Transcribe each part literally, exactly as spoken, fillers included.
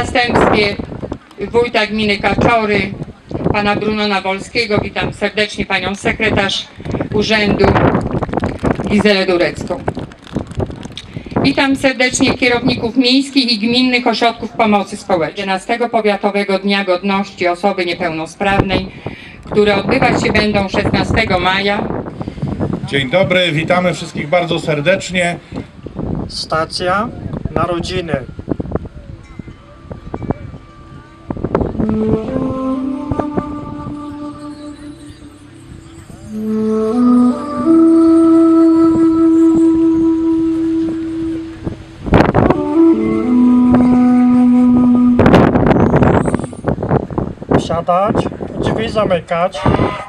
zastępstwie wójta gminy Kaczory, pana Brunona Wolskiego. Witam serdecznie panią sekretarz urzędu Gizelę Durecką. Witam serdecznie kierowników miejskich i gminnych ośrodków pomocy społecznej. jedenastego Powiatowego Dnia Godności Osoby Niepełnosprawnej, które odbywać się będą szesnastego maja. Dzień dobry, witamy wszystkich bardzo serdecznie. Stacja Narodziny. Wsiadać, drzwi zamykać.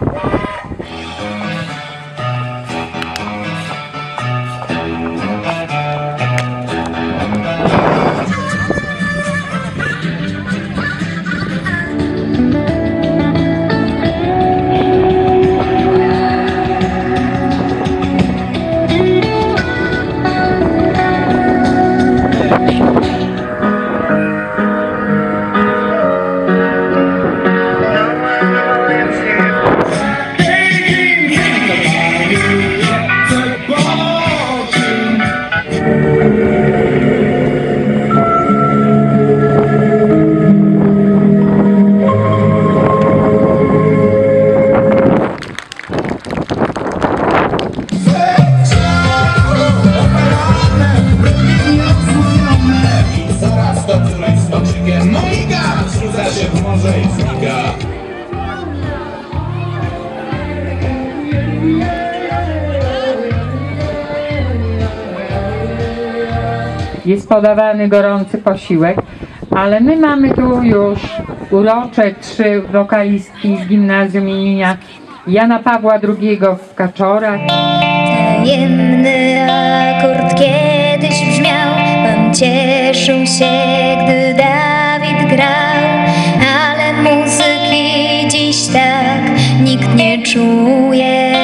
Jest podawany gorący posiłek, ale my mamy tu już urocze trzy wokalistki z gimnazjum imienia Jana Pawła drugiego w Kaczorach. Tajemny akord kiedyś brzmiał, Pan cieszył się, gdy Dawid grał, ale muzyki dziś tak nikt nie czuje.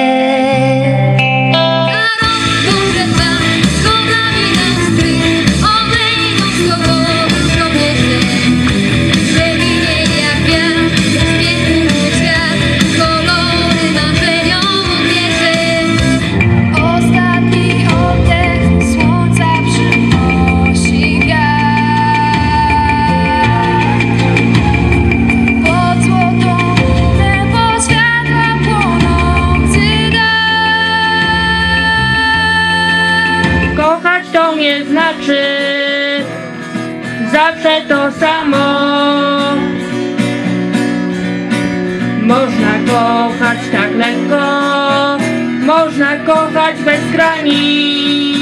To nie znaczy zawsze to samo. Można kochać tak lekko, można kochać bez granic.